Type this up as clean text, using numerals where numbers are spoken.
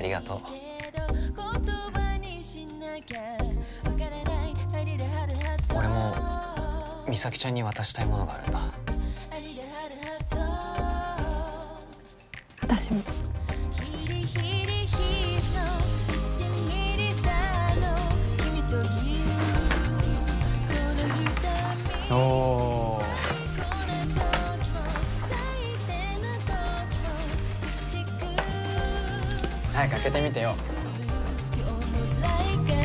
りがとう。俺も美咲ちゃんに渡したいものがあるんだ。 私も。 おー。早く開けてみてよ。